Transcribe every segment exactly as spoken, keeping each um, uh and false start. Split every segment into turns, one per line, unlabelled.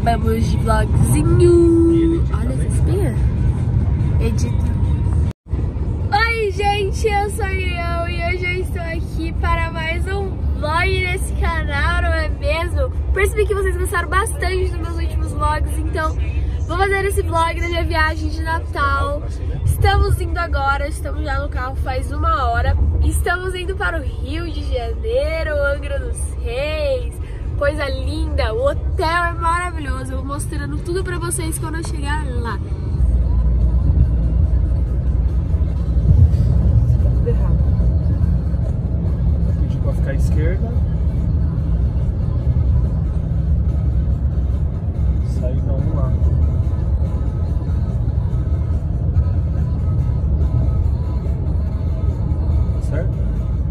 Vamos de vlogzinho. Olha essa espinha. Edita. Oi, gente, eu sou eu e hoje eu estou aqui para mais um vlog nesse canal, não é mesmo? Percebi que vocês gostaram bastante dos meus últimos vlogs, então vou fazer esse vlog da minha viagem de Natal. Estamos indo agora, estamos já no carro faz uma hora. Estamos indo para o Rio de Janeiro, Angra dos Reis. Coisa linda, o hotel é maravilhoso. Eu vou mostrando tudo pra vocês quando eu chegar lá.
Tudo errado. Vou pedir pra ficar à esquerda. Sair pra um lado. Certo?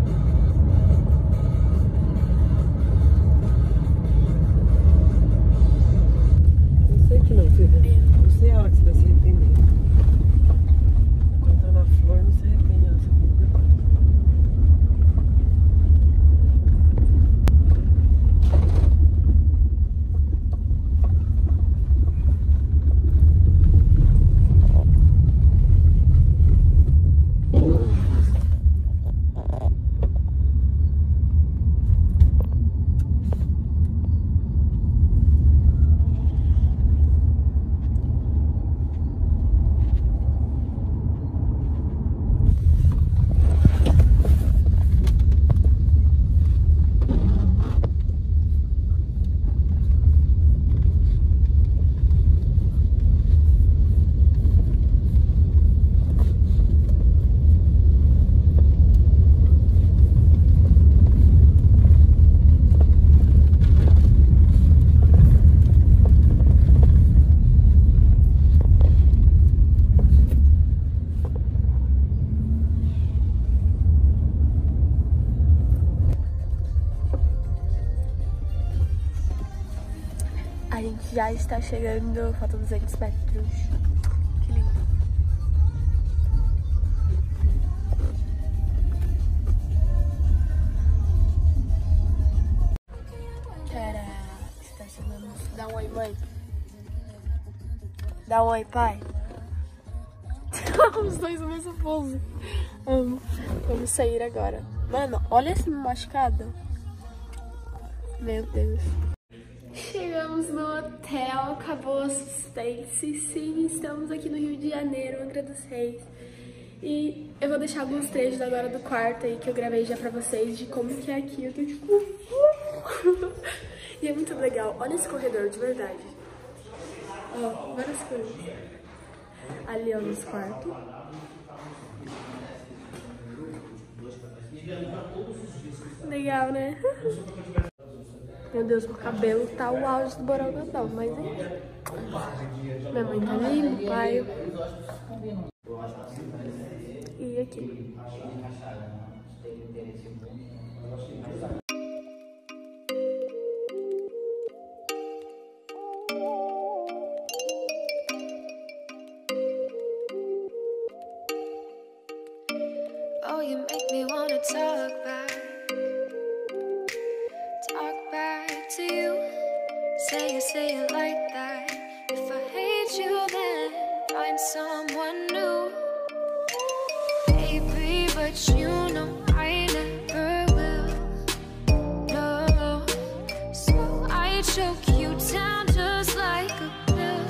Não sei que não, filha. Não sei a hora que você vai se arrepender. Quando tá na flor, não se arrepende. Ela se arrepende.
A gente já está chegando, faltam duzentos metros. Que lindo. Caraca, estacionamos. Dá um oi, mãe. Dá um oi, pai. Os dois no mesmo pose. Amo. Vamos sair agora. Mano, olha esse machucado. Meu Deus. Chegamos no hotel, acabou o suspense. Sim, estamos aqui no Rio de Janeiro, Angra dos Reis. E eu vou deixar alguns trechos agora do quarto aí que eu gravei já pra vocês de como que é aqui. Eu tô tipo... E é muito legal. Olha esse corredor, de verdade. Ó, várias coisas. Ali, ó, nos quartos. Legal, né? Meu Deus, meu cabelo tá o auge do borogodó, mas é. Minha mãe tá ali, meu pai. E aqui.
Oh, you make me wanna talk back. Talk back to you. Say it, say it like that. If I hate you, then find someone new. Baby, but you know I never will. No, so I choke you down just like a pill.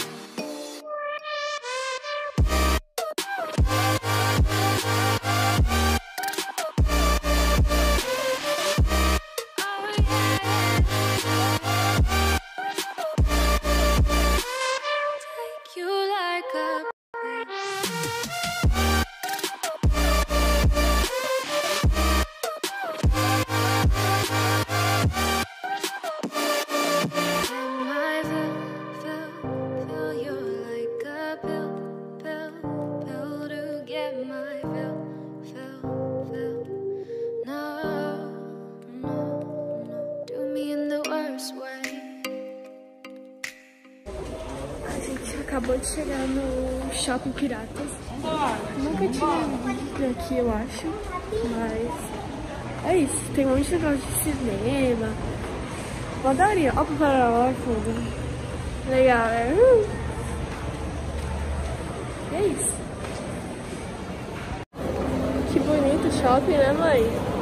Acabou de chegar no Shopping Piratas. Nunca tinha vindo aqui, eu acho. Mas é isso. Tem um monte de negócio de cinema. Eu adoraria. Ó, pro Paraná, foda. Legal, né? Uh. E é isso. Que bonito o shopping, né, mãe?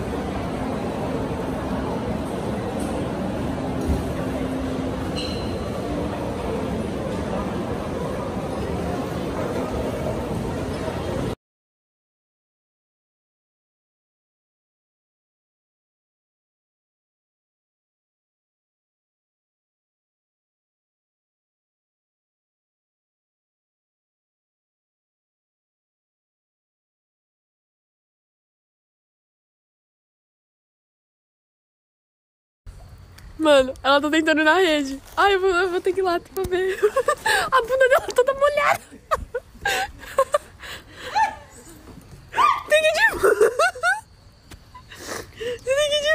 Mano, ela tá tentando ir na rede. Ai, eu vou, eu vou ter que ir lá pra ver. A bunda dela toda molhada. Tem que ir de bunda. Tem que ir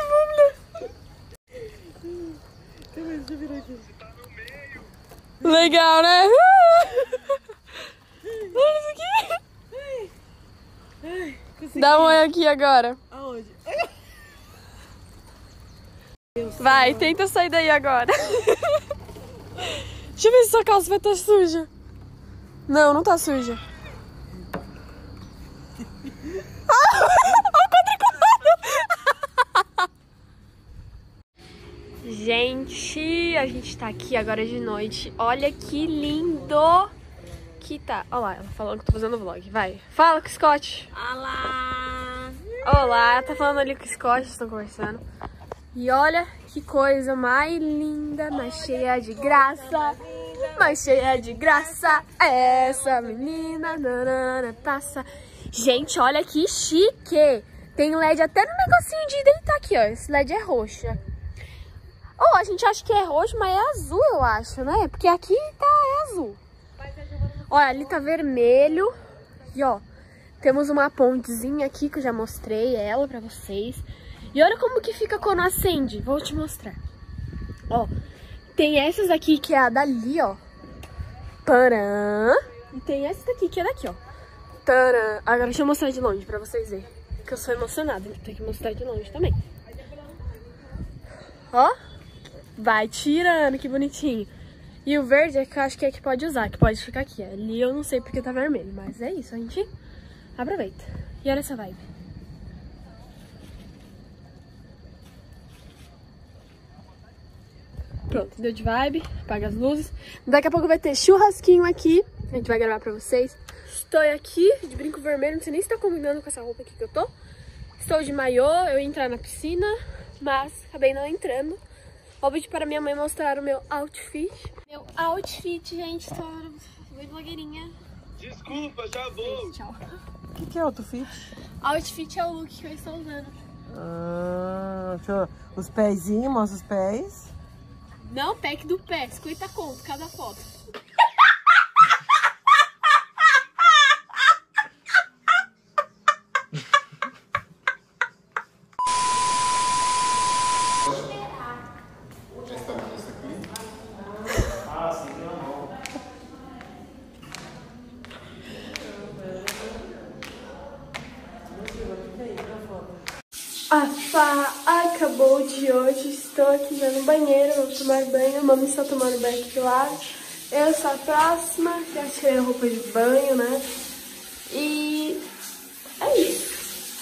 de bunda. Legal, né? Olha isso aqui. Dá um oi aqui agora.
Aonde?
Vai, tenta sair daí agora. Deixa eu ver se sua calça vai estar suja. Não, não tá suja. Ah, o quadriculado. Gente, a gente tá aqui agora de noite. Olha que lindo que tá. Olha lá, ela falando que eu tô fazendo vlog. Vai, fala com o Scott.
Olá!
Olá, tá falando ali com o Scott, estão conversando. E olha que coisa mais linda, mais cheia de graça, mais cheia de graça, essa menina nanana, passa. Gente, olha que chique! Tem L E D até no negocinho de deitar aqui, ó. Esse L E D é roxo. Oh, a gente acha que é roxo, mas é azul, eu acho, né? Porque aqui tá é azul. Olha, ali tá vermelho. E ó, temos uma pontezinha aqui que eu já mostrei ela pra vocês. E olha como que fica quando acende. Vou te mostrar. Ó, tem essas aqui que é a dali, ó. Parã. E tem essa daqui que é daqui, ó. Tarã. Agora deixa eu mostrar de longe pra vocês verem. Porque eu sou emocionada, então tem que mostrar de longe também. Ó. Vai tirando, que bonitinho. E o verde é que eu acho que é que pode usar, que pode ficar aqui. Ali eu não sei porque tá vermelho, mas é isso, a gente aproveita. E olha essa vibe. Pronto, deu de vibe, apaga as luzes. Daqui a pouco vai ter churrasquinho aqui, a gente vai gravar pra vocês. Estou aqui de brinco vermelho, não sei nem se tá combinando com essa roupa aqui que eu tô. Estou de maiô, eu ia entrar na piscina, mas acabei não entrando. Vou pedir para minha mãe mostrar o meu outfit. Meu outfit, gente, tô bem blogueirinha.
Desculpa, já vou.
Tchau.
O que, que é outfit?
Outfit é o look que eu estou usando.
Ah, deixa eu... Os pezinhos, mostra os pés.
Não, pack do pé, cinquenta conto cada foto. A farra acabou de hoje, estou aqui já no banheiro, vou tomar banho, a mamãe está tomando banho aqui do lado. Eu sou a próxima, já tirei a roupa de banho, né? E é isso.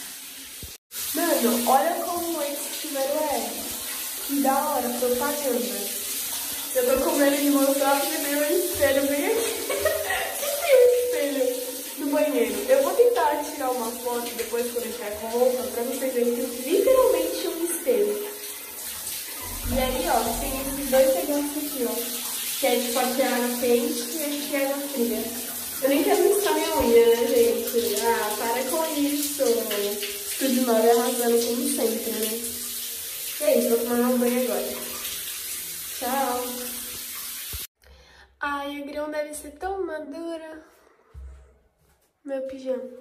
Mano, olha como esse chuveiro é. Que da hora, propaganda. Eu tô com medo de mostrar porque tem um espelho bem aqui. Tem um espelho no banheiro. Eu vou tentar tirar uma foto depois quando eu tiver com roupa pra vocês verem que tem literalmente um espelho. E aí, ó, tem esses dois negócios aqui, ó. Que é tipo aqui a água quente e aqui a água fria. Eu nem quero mostrar minha unha, né, gente? Ah, para com isso. Tudo nove arrasando como sempre, né? E é isso, vou tomar um banho agora. Tchau. Ai, a grão deve ser tão madura. Meu pijama.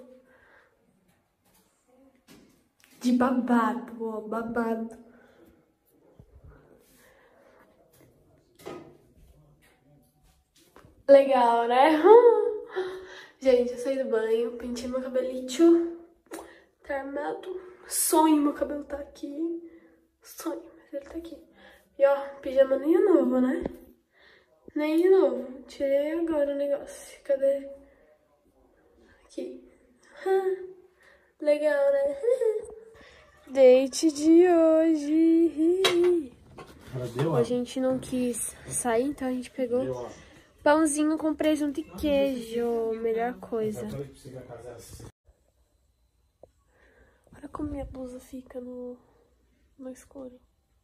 De babado, ó, babado. Legal, né? Gente, eu saí do banho, pentei meu cabelito. Tá armado. Sonho, meu cabelo tá aqui. Sonho, mas ele tá aqui. E ó, pijama nem é novo, né? Nem de novo. Tirei agora o negócio. Cadê? Aqui. Legal, né? Date de hoje. A gente não quis sair, então a gente pegou pãozinho com presunto e queijo. Melhor coisa. Olha como minha blusa fica no, no escuro.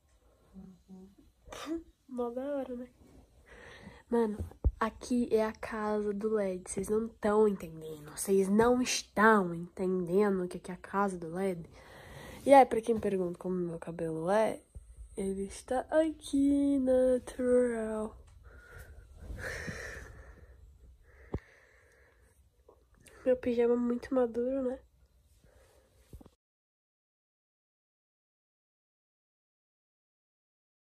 Mó da hora, né? Mano, aqui é a casa do L E D. Vocês não estão entendendo. Vocês não estão entendendo o que é a casa do L E D. E aí, pra quem pergunta como meu cabelo é, ele está aqui natural. Meu pijama é muito maduro, né?